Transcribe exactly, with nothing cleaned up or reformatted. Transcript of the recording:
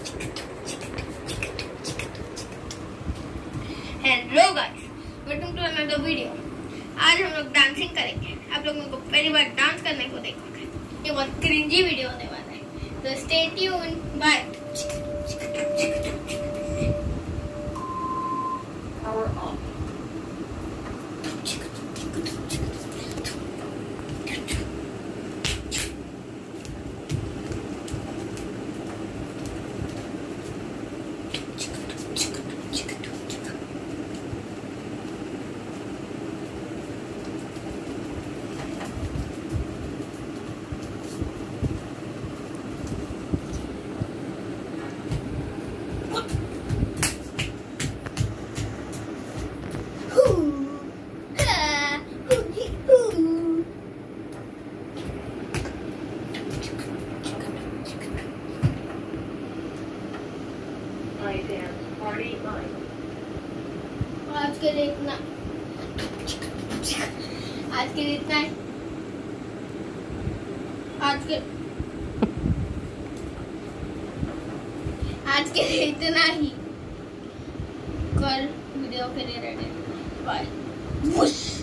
Hello guys, welcome to another video. आज हम लोग डांसिंग करेंगे। आप लोगों को पहली बार डांस करने को देखोगे। ये बहुत क्रिंजी वीडियो होने वाला है, तो stay tune. Bye. Power on. I dance party line. आज के लिए इतना आज के लिए इतना है। आज के आज के लिए इतना ही। कल वीडियो के लिए रेडी। बाय।